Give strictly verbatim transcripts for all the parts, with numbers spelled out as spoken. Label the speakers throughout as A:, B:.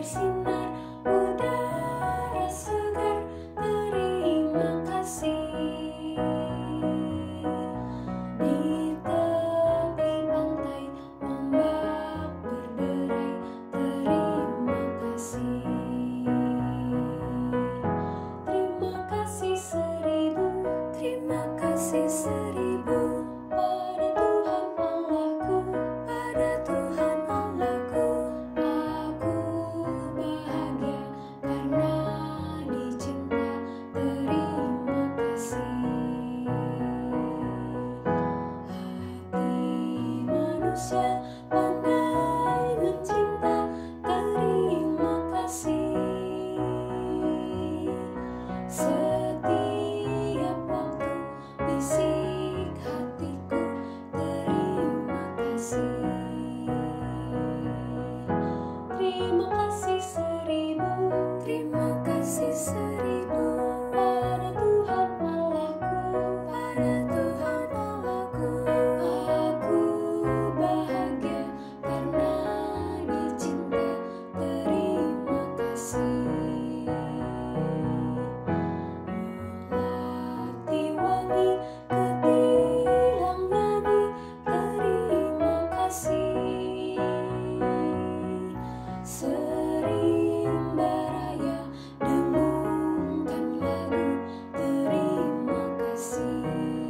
A: bersinar udara segar. Terima kasih. Di tepi pantai ombak berderai. Terima kasih. Terima kasih seribu, terima kasih seribu pada Tuhan Allahku, pada Tuhan Allahku. Aku bahagia karena dicinta. Terima kasih. Hati manusia pandai mencinta. Terima kasih. Setiap waktu bisik hatiku. Terima kasih. Terima kasih seribu, terima kasih seribu pada Tuhan Allahku, pada Tuhan Allahku. Aku bahagia karena dicinta. Terima kasih. Melati wangi ketilang nyanyi. Terima kasih. Serimba raya dengungkan lagu. Terima kasih.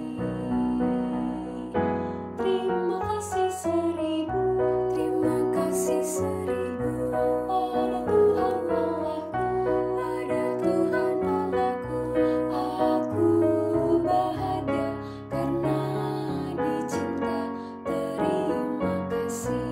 A: Terima kasih seribu, terima kasih seribu pada Tuhan Allahku, pada Tuhan Allahku. Aku bahagia karena dicinta. Terima kasih.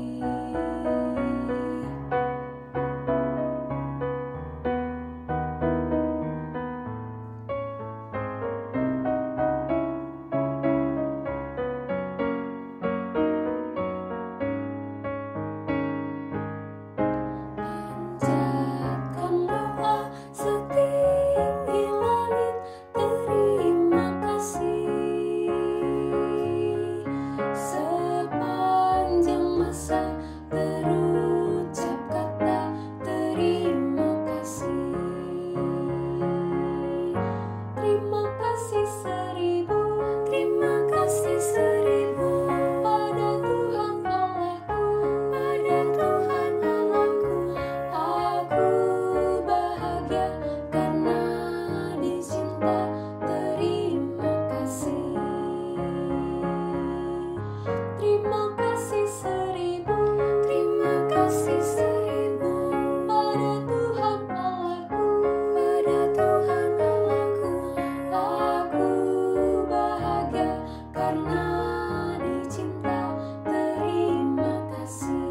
A: Panjatkan doa setinggi langit. Terima kasih. Sepanjang masa terucap kata. Terima kasih. Terima kasih seribu, terima kasih seribu pada Tuhan Allahku, pada Tuhan Allahku. Aku bahagia karena dicinta. Terima kasih. Terima kasih seribu, terima kasih seribu pada Tuhan Allahku, pada Tuhan Allahku. Aku bahagia karena dicinta. Terima kasih.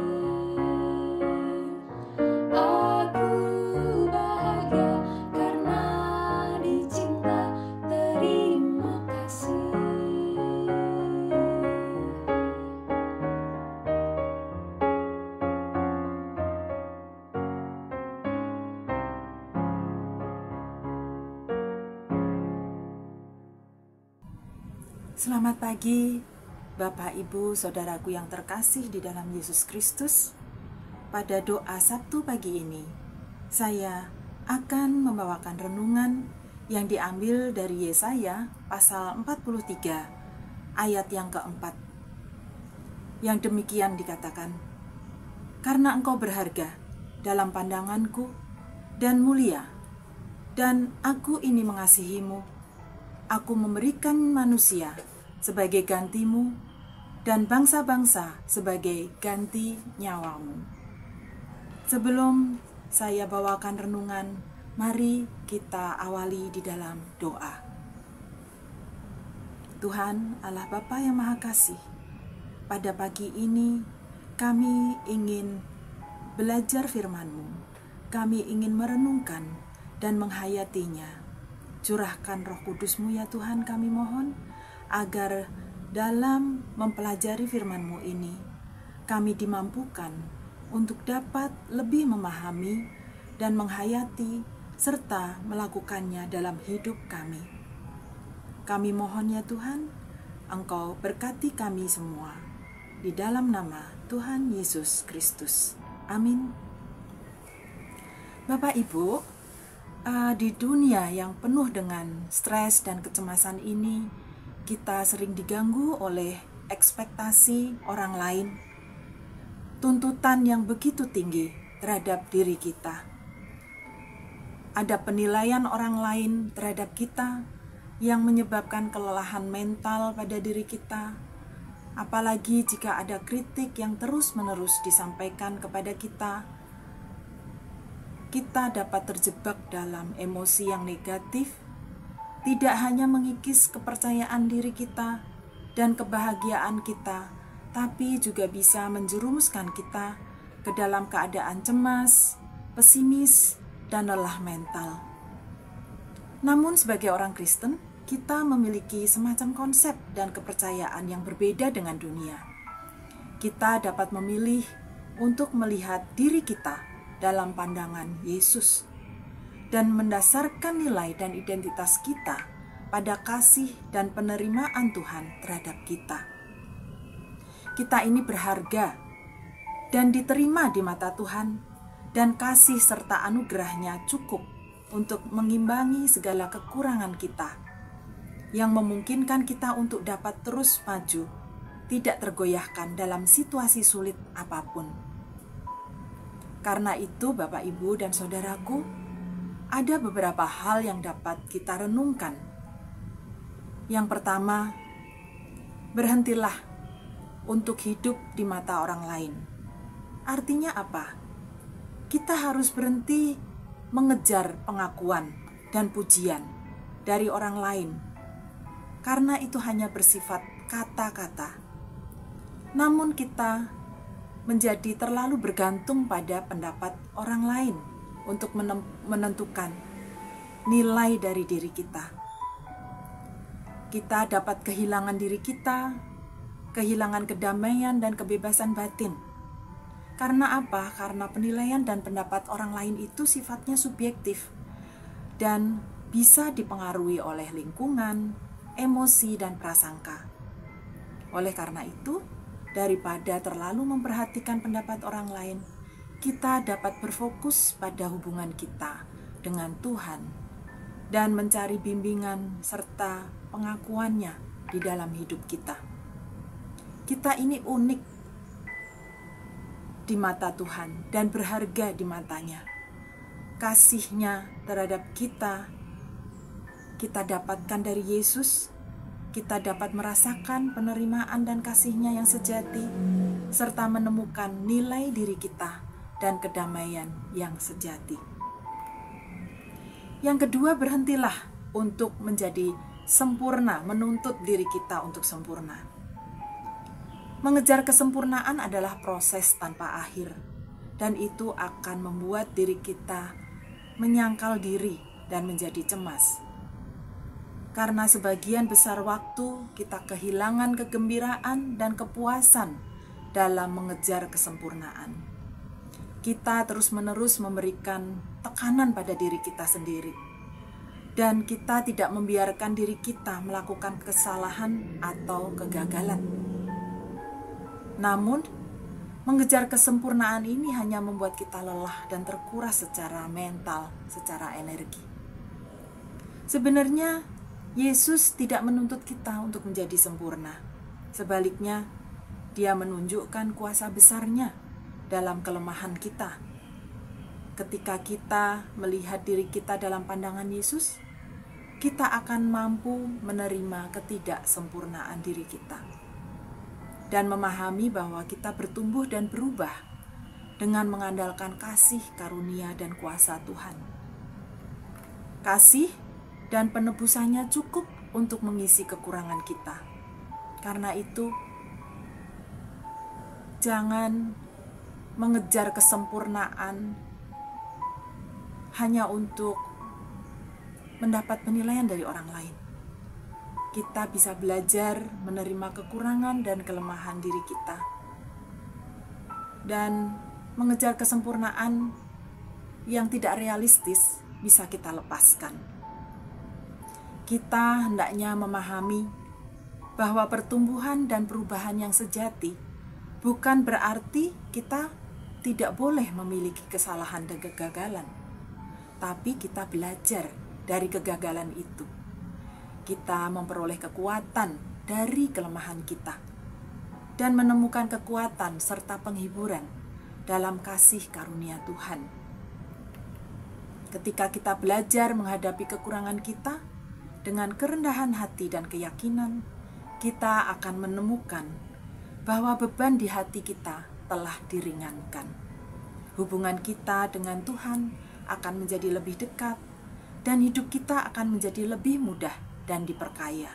A: Aku bahagia karena dicinta. Terima kasih.
B: Selamat pagi, Bapak, Ibu, Saudaraku yang terkasih di dalam Yesus Kristus. Pada doa Sabtu pagi ini, saya akan membawakan renungan yang diambil dari Yesaya pasal empat puluh tiga, ayat yang keempat. Yang demikian dikatakan, "Karena engkau berharga dalam pandanganku dan mulia, dan aku ini mengasihimu, aku memberikan manusia sebagai gantimu dan bangsa-bangsa sebagai ganti nyawamu." Sebelum saya bawakan renungan, mari kita awali di dalam doa. Tuhan Allah Bapa yang Maha Kasih, pada pagi ini kami ingin belajar firman-Mu. Kami ingin merenungkan dan menghayatinya. Curahkan Roh Kudus-Mu ya Tuhan, kami mohon, agar dalam mempelajari firman-Mu ini, kami dimampukan untuk dapat lebih memahami dan menghayati serta melakukannya dalam hidup kami. Kami mohon ya Tuhan, Engkau berkati kami semua. Di dalam nama Tuhan Yesus Kristus. Amin. Bapak Ibu, uh, di dunia yang penuh dengan stres dan kecemasan ini, kita sering diganggu oleh ekspektasi orang lain, tuntutan yang begitu tinggi terhadap diri kita. Ada penilaian orang lain terhadap kita yang menyebabkan kelelahan mental pada diri kita, apalagi jika ada kritik yang terus-menerus disampaikan kepada kita. Kita dapat terjebak dalam emosi yang negatif, tidak hanya mengikis kepercayaan diri kita dan kebahagiaan kita, tapi juga bisa menjerumuskan kita ke dalam keadaan cemas, pesimis, dan lelah mental. Namun sebagai orang Kristen, kita memiliki semacam konsep dan kepercayaan yang berbeda dengan dunia. Kita dapat memilih untuk melihat diri kita dalam pandangan Yesus dan mendasarkan nilai dan identitas kita pada kasih dan penerimaan Tuhan terhadap kita. Kita ini berharga dan diterima di mata Tuhan, dan kasih serta anugerahnya cukup untuk mengimbangi segala kekurangan kita, yang memungkinkan kita untuk dapat terus maju, tidak tergoyahkan dalam situasi sulit apapun. Karena itu, Bapak, Ibu, dan Saudaraku, ada beberapa hal yang dapat kita renungkan. Yang pertama, berhentilah untuk hidup di mata orang lain. Artinya apa? Kita harus berhenti mengejar pengakuan dan pujian dari orang lain, karena itu hanya bersifat kata-kata. Namun kita menjadi terlalu bergantung pada pendapat orang lain untuk menentukan nilai dari diri kita. Kita dapat kehilangan diri kita, kehilangan kedamaian dan kebebasan batin. Karena apa? Karena penilaian dan pendapat orang lain itu sifatnya subjektif dan bisa dipengaruhi oleh lingkungan, emosi, dan prasangka. Oleh karena itu, daripada terlalu memperhatikan pendapat orang lain, kita dapat berfokus pada hubungan kita dengan Tuhan dan mencari bimbingan serta pengakuannya di dalam hidup kita. Kita ini unik di mata Tuhan dan berharga di matanya. Kasih-Nya terhadap kita, kita dapatkan dari Yesus. Kita dapat merasakan penerimaan dan kasih-Nya yang sejati, serta menemukan nilai diri kita dan kedamaian yang sejati. Yang kedua, berhentilah untuk menjadi sempurna, menuntut diri kita untuk sempurna. Mengejar kesempurnaan adalah proses tanpa akhir, dan itu akan membuat diri kita menyangkal diri dan menjadi cemas. Karena sebagian besar waktu kita kehilangan kegembiraan dan kepuasan dalam mengejar kesempurnaan. Kita terus-menerus memberikan tekanan pada diri kita sendiri, dan kita tidak membiarkan diri kita melakukan kesalahan atau kegagalan. Namun, mengejar kesempurnaan ini hanya membuat kita lelah dan terkuras secara mental, secara energi. Sebenarnya, Yesus tidak menuntut kita untuk menjadi sempurna. Sebaliknya, Dia menunjukkan kuasa besar-Nya dalam kelemahan kita. Ketika kita melihat diri kita dalam pandangan Yesus, kita akan mampu menerima ketidaksempurnaan diri kita dan memahami bahwa kita bertumbuh dan berubah dengan mengandalkan kasih, karunia, dan kuasa Tuhan. Kasih dan penebusannya cukup untuk mengisi kekurangan kita. Karena itu, jangan mengejar kesempurnaan hanya untuk mendapat penilaian dari orang lain. Kita bisa belajar menerima kekurangan dan kelemahan diri kita, dan mengejar kesempurnaan yang tidak realistis bisa kita lepaskan. Kita hendaknya memahami bahwa pertumbuhan dan perubahan yang sejati bukan berarti kita tidak boleh memiliki kesalahan dan kegagalan. tetapi kita belajar dari kegagalan itu. Kita memperoleh kekuatan dari kelemahan kita dan menemukan kekuatan serta penghiburan dalam kasih karunia Tuhan. Ketika kita belajar menghadapi kekurangan kita dengan kerendahan hati dan keyakinan, kita akan menemukan bahwa beban di hati kita telah diringankan. Hubungan kita dengan Tuhan akan menjadi lebih dekat dan hidup kita akan menjadi lebih mudah dan diperkaya.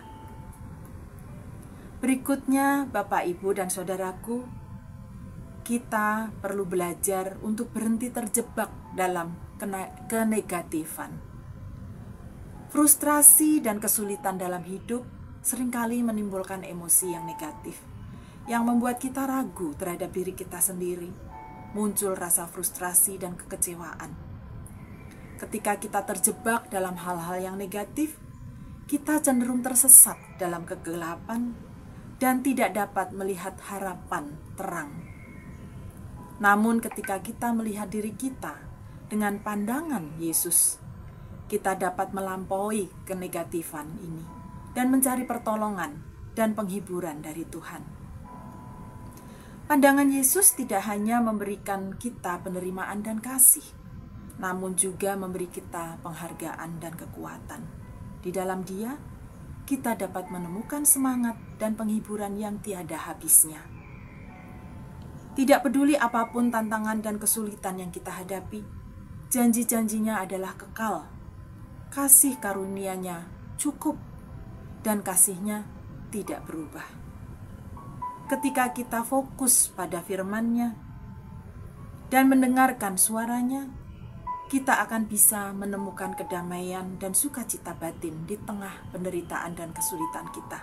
B: Berikutnya, Bapak, Ibu, dan Saudaraku, kita perlu belajar untuk berhenti terjebak dalam kenegatifan. Frustrasi dan kesulitan dalam hidup seringkali menimbulkan emosi yang negatif, yang membuat kita ragu terhadap diri kita sendiri. Muncul rasa frustrasi dan kekecewaan. Ketika kita terjebak dalam hal-hal yang negatif, kita cenderung tersesat dalam kegelapan dan tidak dapat melihat harapan terang. Namun ketika kita melihat diri kita dengan pandangan Yesus, kita dapat melampaui kenegatifan ini dan mencari pertolongan dan penghiburan dari Tuhan. Pandangan Yesus tidak hanya memberikan kita penerimaan dan kasih, namun juga memberi kita penghargaan dan kekuatan. Di dalam Dia, kita dapat menemukan semangat dan penghiburan yang tiada habisnya. Tidak peduli apapun tantangan dan kesulitan yang kita hadapi, janji-janjinya adalah kekal. Kasih karunia-Nya cukup dan kasih-Nya tidak berubah. Ketika kita fokus pada firman-Nya dan mendengarkan suaranya, kita akan bisa menemukan kedamaian dan sukacita batin di tengah penderitaan dan kesulitan kita.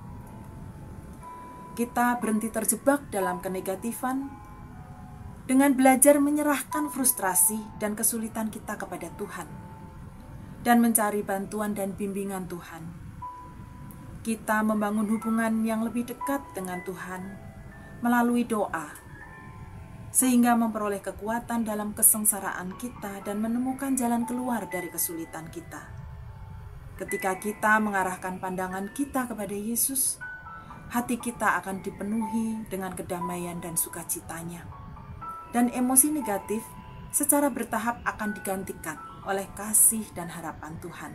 B: Kita berhenti terjebak dalam kenegatifan dengan belajar menyerahkan frustrasi dan kesulitan kita kepada Tuhan dan mencari bantuan dan bimbingan Tuhan. Kita membangun hubungan yang lebih dekat dengan Tuhan melalui doa, sehingga memperoleh kekuatan dalam kesengsaraan kita dan menemukan jalan keluar dari kesulitan kita. Ketika kita mengarahkan pandangan kita kepada Yesus, hati kita akan dipenuhi dengan kedamaian dan sukacitanya. Dan emosi negatif secara bertahap akan digantikan oleh kasih dan harapan Tuhan.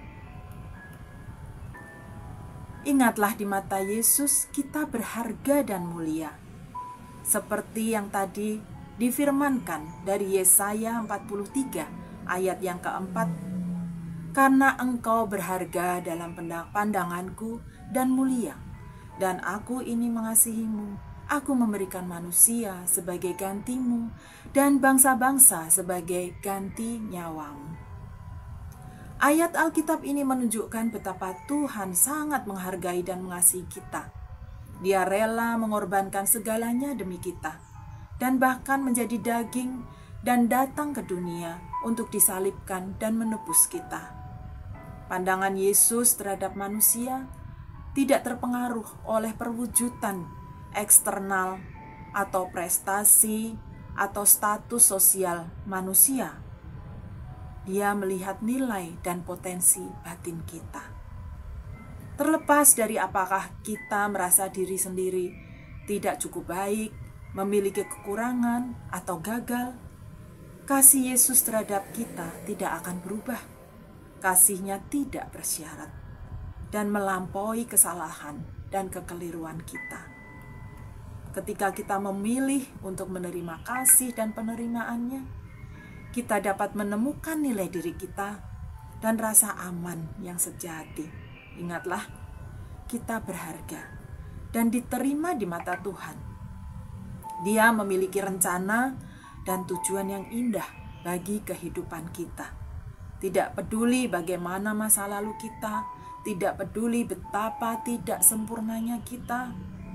B: Ingatlah, di mata Yesus kita berharga dan mulia. Seperti yang tadi difirmankan dari Yesaya empat puluh tiga ayat yang keempat. Karena engkau berharga dalam pandanganku dan mulia, dan aku ini mengasihimu, aku memberikan manusia sebagai gantimu, dan bangsa-bangsa sebagai ganti nyawamu. Ayat Alkitab ini menunjukkan betapa Tuhan sangat menghargai dan mengasihi kita. Dia rela mengorbankan segalanya demi kita, dan bahkan menjadi daging dan datang ke dunia untuk disalibkan dan menebus kita. Pandangan Yesus terhadap manusia tidak terpengaruh oleh perwujudan eksternal atau prestasi atau status sosial manusia. Dia melihat nilai dan potensi batin kita. Terlepas dari apakah kita merasa diri sendiri tidak cukup baik, memiliki kekurangan, atau gagal, kasih Yesus terhadap kita tidak akan berubah. Kasih-Nya tidak bersyarat dan melampaui kesalahan dan kekeliruan kita. Ketika kita memilih untuk menerima kasih dan penerimaannya, kita dapat menemukan nilai diri kita dan rasa aman yang sejati. Ingatlah, kita berharga dan diterima di mata Tuhan. Dia memiliki rencana dan tujuan yang indah bagi kehidupan kita. Tidak peduli bagaimana masa lalu kita, tidak peduli betapa tidak sempurnanya kita,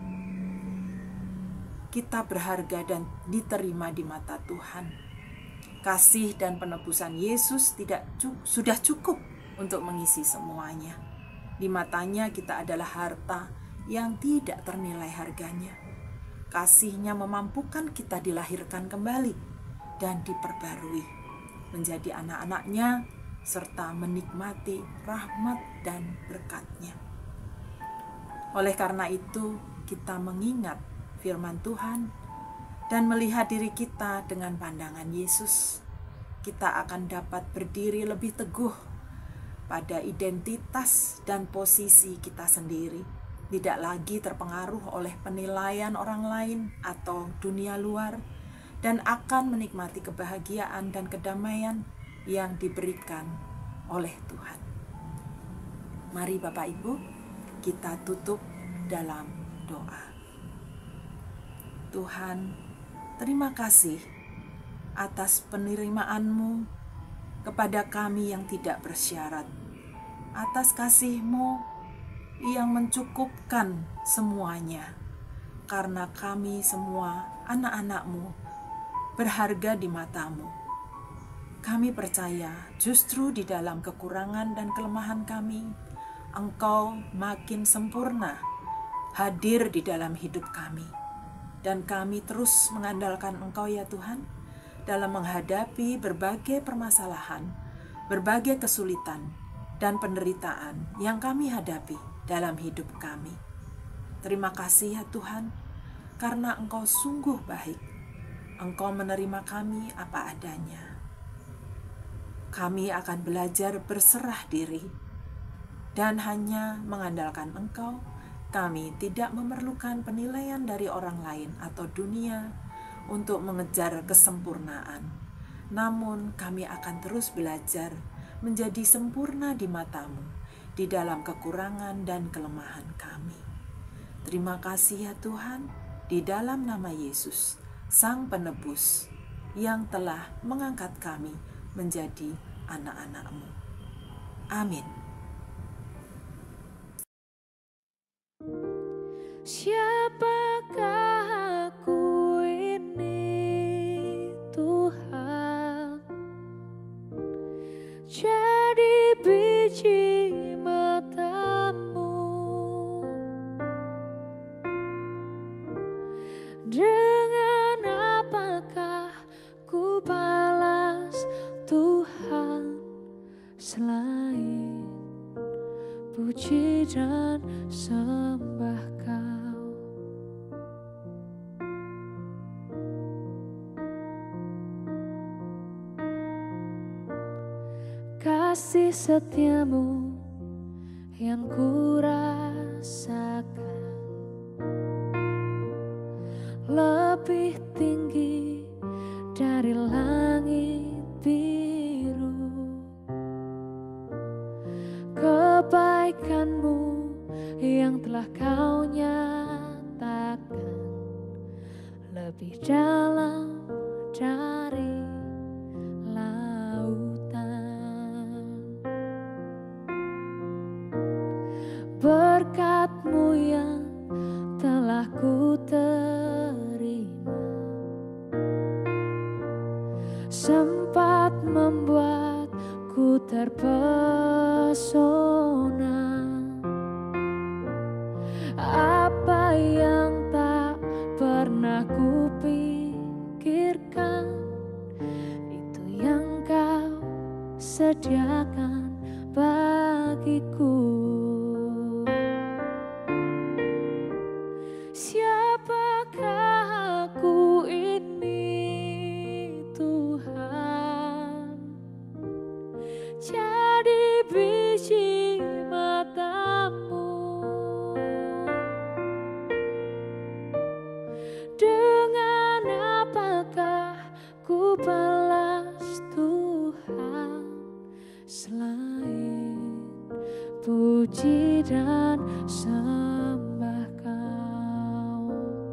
B: kita berharga dan diterima di mata Tuhan. Kasih dan penebusan Yesus tidak cu- sudah cukup untuk mengisi semuanya. Di matanya kita adalah harta yang tidak ternilai harganya. Kasih-Nya memampukan kita dilahirkan kembali dan diperbarui. menjadi anak-anak-Nya serta menikmati rahmat dan berkat-Nya. Oleh karena itu, kita mengingat firman Tuhan dan melihat diri kita dengan pandangan Yesus, kita akan dapat berdiri lebih teguh pada identitas dan posisi kita sendiri, tidak lagi terpengaruh oleh penilaian orang lain atau dunia luar, dan akan menikmati kebahagiaan dan kedamaian yang diberikan oleh Tuhan. Mari Bapak Ibu, kita tutup dalam doa. Tuhan, terima kasih atas penerimaan-Mu kepada kami yang tidak bersyarat, atas kasih-Mu yang mencukupkan semuanya, karena kami semua anak-anak-Mu berharga di mata-Mu. Kami percaya justru di dalam kekurangan dan kelemahan kami, Engkau makin sempurna hadir di dalam hidup kami. Dan kami terus mengandalkan Engkau ya Tuhan, dalam menghadapi berbagai permasalahan, berbagai kesulitan, dan penderitaan yang kami hadapi dalam hidup kami. Terima kasih ya Tuhan, karena Engkau sungguh baik. Engkau menerima kami apa adanya. Kami akan belajar berserah diri, dan hanya mengandalkan Engkau. Kami tidak memerlukan penilaian dari orang lain atau dunia untuk mengejar kesempurnaan. Namun kami akan terus belajar menjadi sempurna di mata-Mu, di dalam kekurangan dan kelemahan kami. Terima kasih ya Tuhan, di dalam nama Yesus, Sang Penebus, yang telah mengangkat kami menjadi anak-anak-Mu. Amin.
A: Siapakah aku ini, Tuhan? Jadi biji mata-Mu. Dengan apakah ku balas Tuhan, selain puji dan sembah Kau. Kasih setia-Mu yang ku rasakan lebih tinggi dari langit biru. Kebaikan-Mu yang telah Kau nyatakan lebih dalam dari lautan. Berkat-Mu yang telah ku terima sempat membuatku terpesona. Apa yang tak pernah ku pikirkan, itu yang Kau sediakan bagiku. Siapakah aku ini, Tuhan? Jadi biji mata-Mu. Dengan apakah ku balas Tuhan, selain puji dan sembah Kau.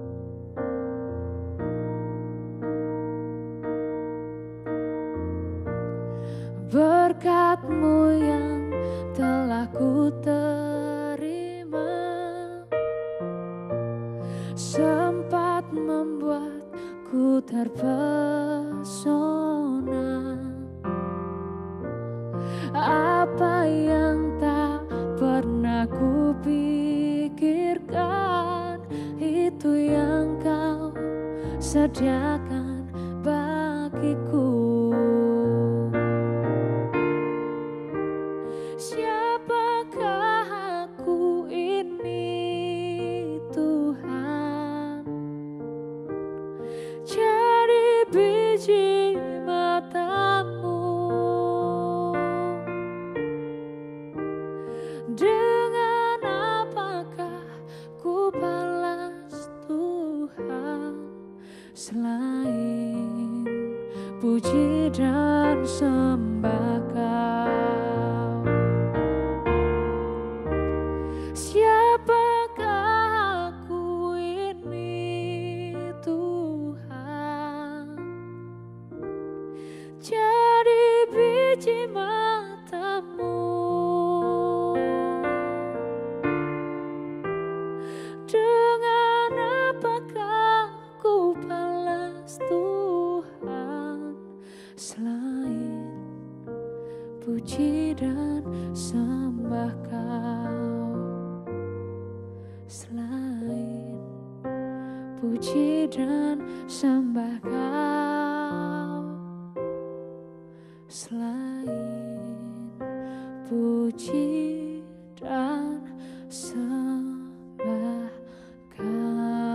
A: Berkat-Mu yang telah ku terima sempat membuatku terpesona. Apa yang tak pernah ku pikirkan, itu yang Kau sediakan bagiku. puji dan sembah Kau. Siapakah aku ini Tuhan, jadi biji mata-Mu. Dengan apakah ku balas Tuhan, selain puji dan sembah Kau, selain puji dan sembah Kau, selain puji dan sembah Kau.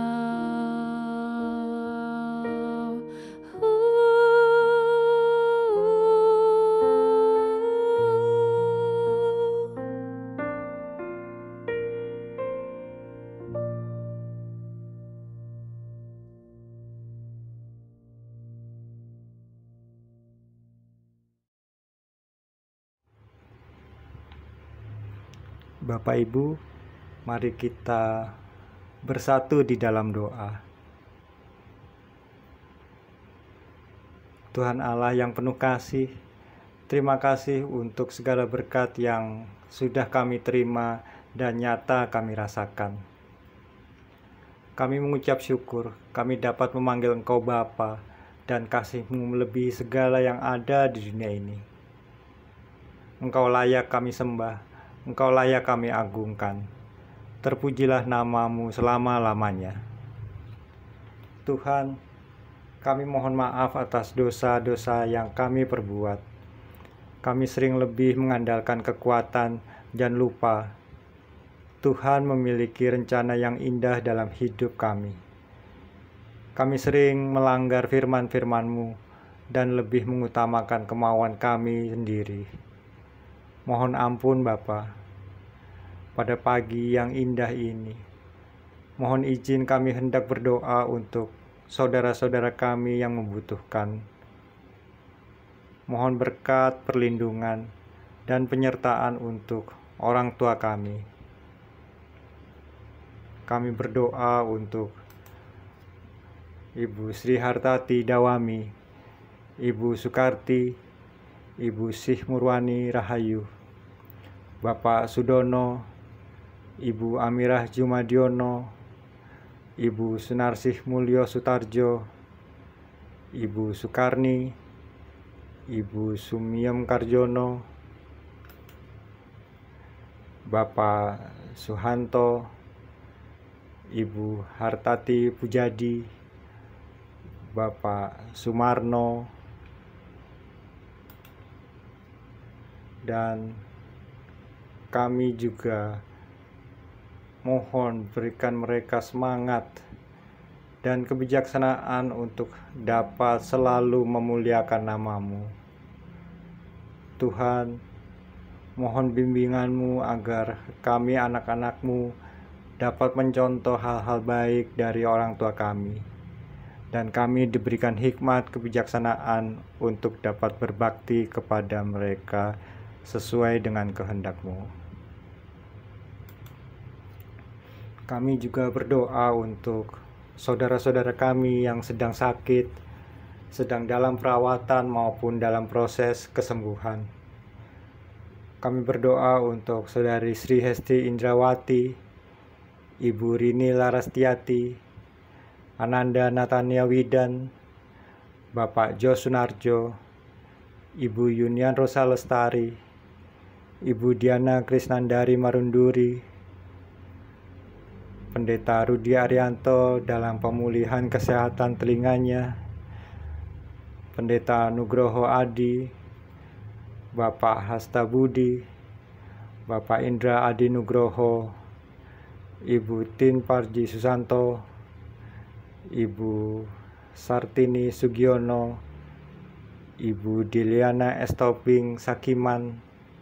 C: Bapak Ibu, mari kita bersatu di dalam doa. Tuhan Allah yang penuh kasih, terima kasih untuk segala berkat yang sudah kami terima dan nyata kami rasakan. Kami mengucap syukur, kami dapat memanggil Engkau Bapa, dan kasih-Mu melebihi segala yang ada di dunia ini. Engkau layak kami sembah, Engkau layak kami agungkan. Terpujilah nama-Mu selama-lamanya. Tuhan, kami mohon maaf atas dosa-dosa yang kami perbuat. Kami sering lebih mengandalkan kekuatan dan lupa Tuhan memiliki rencana yang indah dalam hidup kami. Kami sering melanggar firman-firman-Mu dan lebih mengutamakan kemauan kami sendiri. Mohon ampun Bapa, pada pagi yang indah ini, mohon izin kami hendak berdoa untuk saudara-saudara kami yang membutuhkan. Mohon berkat, perlindungan, dan penyertaan untuk orang tua kami. Kami berdoa untuk Ibu Sri Hartati Dawami, Ibu Sukarti, Ibu Sih Murwani Rahayu, Bapak Sudono, Ibu Amirah Jumadiono, Ibu Sunarsih Mulyo Sutarjo, Ibu Sukarni, Ibu Sumiem Karjono, Bapak Suhanto, Ibu Hartati Pujadi, Bapak Sumarno, dan kami juga mohon berikan mereka semangat dan kebijaksanaan untuk dapat selalu memuliakan nama-Mu. Tuhan, mohon bimbingan-Mu agar kami anak-anak-Mu dapat mencontoh hal-hal baik dari orang tua kami, dan kami diberikan hikmat kebijaksanaan untuk dapat berbakti kepada mereka sesuai dengan kehendak-Mu. Kami juga berdoa untuk saudara-saudara kami yang sedang sakit, sedang dalam perawatan maupun dalam proses kesembuhan. Kami berdoa untuk Saudari Sri Hesti Indrawati, Ibu Rini Larastiati, Ananda Natania Widan, Bapak Jo Sunarjo, Ibu Yunian Rosa Lestari, Ibu Diana Krisnandari Marunduri, Pendeta Rudi Arianto dalam pemulihan kesehatan telinganya, Pendeta Nugroho Adi, Bapak Hasta Budi, Bapak Indra Adi Nugroho, Ibu Tin Parji Susanto, Ibu Sartini Sugiono, Ibu Diliana Estoping Sakiman,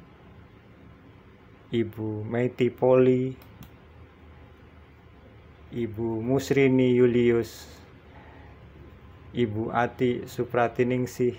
C: Ibu Meiti Poli, Ibu Musrini Julius, Ibu Ati Supratiningsih,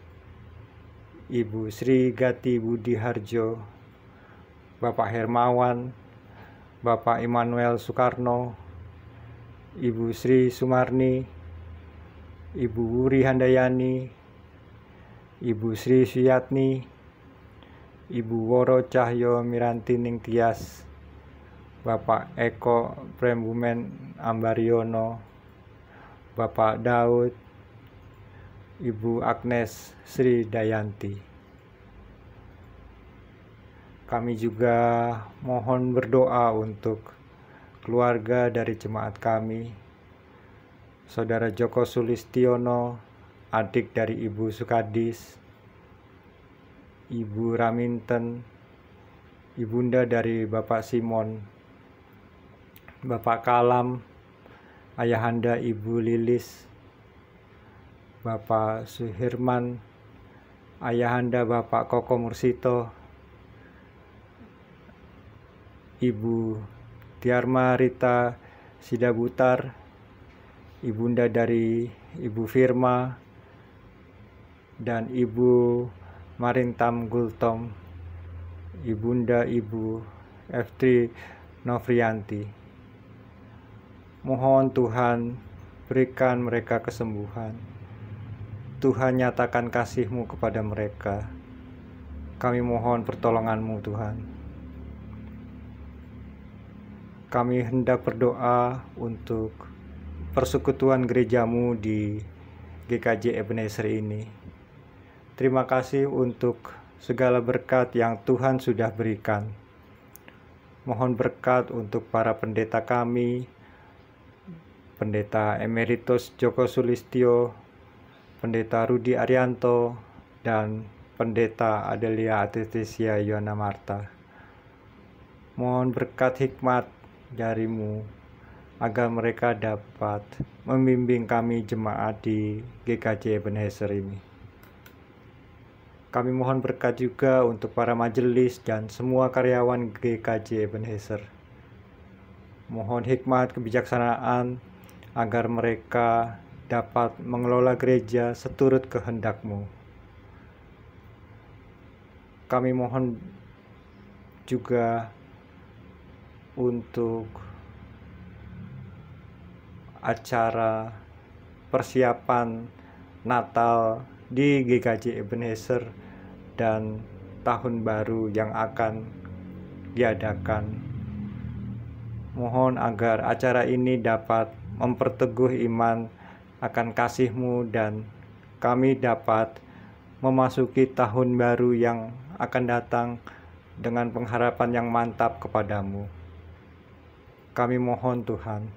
C: Ibu Sri Gati Budi Harjo, Bapak Hermawan, Bapak Immanuel Soekarno, Ibu Sri Sumarni, Ibu Wuri Handayani, Ibu Sri Suyatni, Ibu Woro Cahyo Miranti Ningtyas, Bapak Eko Prembumen Ambaryono, Bapak Daud, Ibu Agnes Sri Dayanti. Kami juga mohon berdoa untuk keluarga dari jemaat kami, Saudara Joko Sulistiono, adik dari Ibu Sukadis, Ibu Raminten, Ibunda dari Bapak Simon, Bapak Kalam, Ayahanda Ibu Lilis, Bapak Suhirman, Ayahanda Bapak Koko Mursito, Ibu Tiarma Rita Sidabutar, Ibunda dari Ibu Firma, dan Ibu Marintam Gultom, Ibunda Ibu Eftri Novrianti. Mohon Tuhan berikan mereka kesembuhan. Tuhan nyatakan kasih-Mu kepada mereka. Kami mohon pertolongan-Mu Tuhan. Kami hendak berdoa untuk persekutuan gereja-Mu di G K J Ebenezer ini. Terima kasih untuk segala berkat yang Tuhan sudah berikan. Mohon berkat untuk para pendeta kami, Pendeta Emeritus Joko Sulistyo, Pendeta Rudi Arianto, dan Pendeta Adelia Atitisia Yohana Marta. Mohon berkat hikmat dari-Mu agar mereka dapat membimbing kami jemaat di G K J Ebenezer ini. Kami mohon berkat juga untuk para majelis dan semua karyawan G K J Ebenezer. Mohon hikmat kebijaksanaan agar mereka dapat mengelola gereja seturut kehendak-Mu. Kami mohon juga untuk acara persiapan Natal di G K J Ebenezer dan Tahun Baru yang akan diadakan. Mohon agar acara ini dapat memperteguh iman akan kasih-Mu dan kami dapat memasuki tahun baru yang akan datang dengan pengharapan yang mantap kepada-Mu. Kami mohon Tuhan.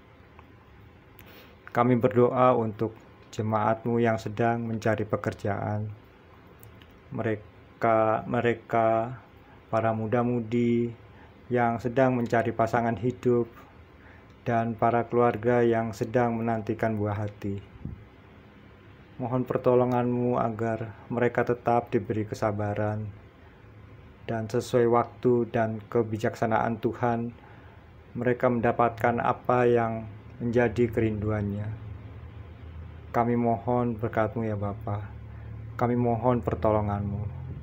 C: Kami berdoa untuk jemaat-Mu yang sedang mencari pekerjaan. Mereka, mereka, para muda-mudi yang sedang mencari pasangan hidup, dan para keluarga yang sedang menantikan buah hati. Mohon pertolongan-Mu agar mereka tetap diberi kesabaran, dan sesuai waktu dan kebijaksanaan Tuhan, mereka mendapatkan apa yang menjadi kerinduannya. Kami mohon berkat-Mu ya Bapa. Kami mohon pertolongan-Mu.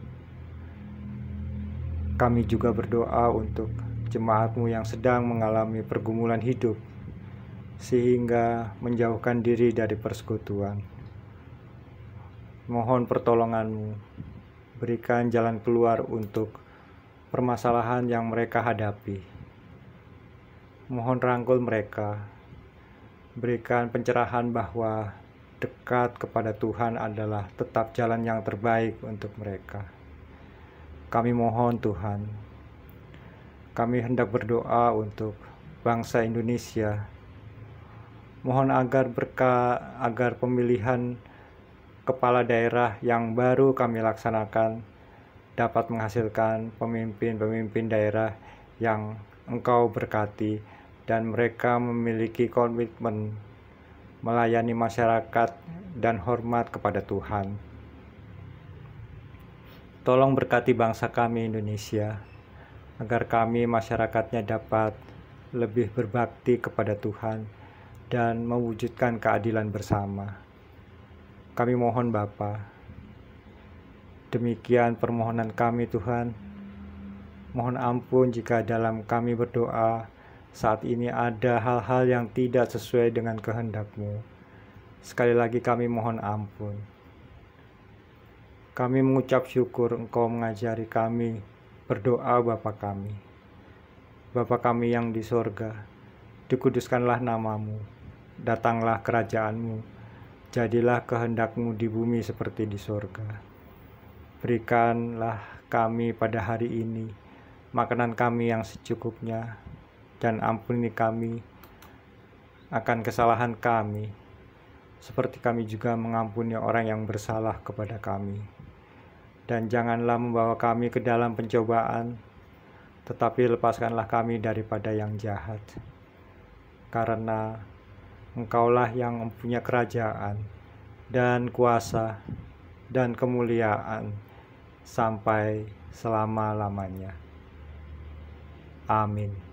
C: Kami juga berdoa untuk jemaat-Mu yang sedang mengalami pergumulan hidup, sehingga menjauhkan diri dari persekutuan. Mohon pertolongan-Mu, berikan jalan keluar untuk permasalahan yang mereka hadapi. Mohon rangkul mereka, berikan pencerahan bahwa dekat kepada Tuhan adalah tetap jalan yang terbaik untuk mereka. Kami mohon Tuhan, kami hendak berdoa untuk bangsa Indonesia. Mohon agar berkah, agar pemilihan kepala daerah yang baru kami laksanakan dapat menghasilkan pemimpin-pemimpin daerah yang Engkau berkati dan mereka memiliki komitmen melayani masyarakat dan hormat kepada Tuhan. Tolong berkati bangsa kami Indonesia, agar kami masyarakatnya dapat lebih berbakti kepada Tuhan dan mewujudkan keadilan bersama. Kami mohon Bapa, demikian permohonan kami Tuhan. Mohon ampun jika dalam kami berdoa saat ini ada hal-hal yang tidak sesuai dengan kehendak-Mu. Sekali lagi kami mohon ampun. Kami mengucap syukur Engkau mengajari kami berdoa Bapa kami. Bapa kami yang di sorga, dikuduskanlah namamu, datanglah kerajaanmu, jadilah kehendak-Mu di bumi seperti di sorga. Berikanlah kami pada hari ini makanan kami yang secukupnya, dan ampuni kami akan kesalahan kami, seperti kami juga mengampuni orang yang bersalah kepada kami. Dan janganlah membawa kami ke dalam pencobaan, tetapi lepaskanlah kami daripada yang jahat. Karena Engkaulah yang mempunyai kerajaan, dan kuasa, dan kemuliaan, sampai selama-lamanya. Amin.